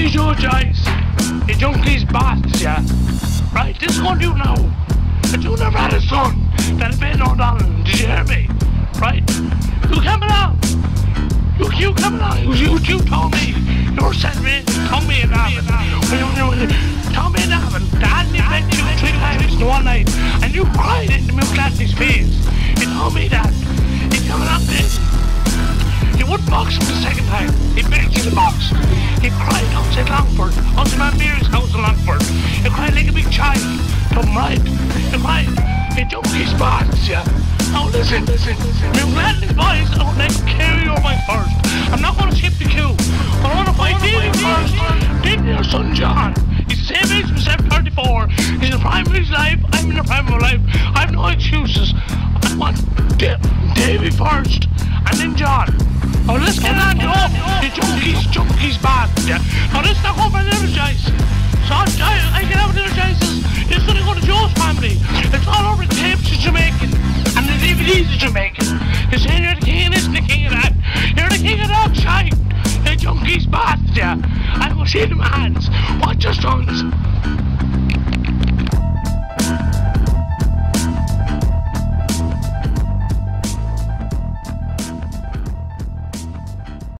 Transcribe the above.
Junkie Joe Joyce. The junkies bastards, yeah. Right, this is what you now. But you never had a son that had been on Donnell. Did you hear me? Right? You come along. You come along. You told me. You were sending me, told me in Avon. Told me in Avon. Dad, me met you 3 times in one night. And you cried into me Clancy's face. You told me that. You come along this. He wouldn't box him the second time. He begged you to box. He cried outside Longford, outside my Mary's house in Longford. He cried like a big child. Told him right. He cried. He junkies bastards, yeah. Now listen. We're glad these boys don't let carry over my first. I'm not going to skip the queue. But I want to fight David first. David, your son John. He's the same age as myself, 34. He's in the prime of his life. I'm in the prime of my life. I have no excuses. I want Davey first. And then John. Now let's get on to the junkies bad. Yeah. Now let's not go for the energize. So I can have the energizers. It's gonna go to Joe's family. It's all over the tapes that you're making. And the DVDs that you're making. You're saying you're the king of this and the king of that. You're the king of that shite. You're junkies bad, yeah. I will see them hands. Watch your sons.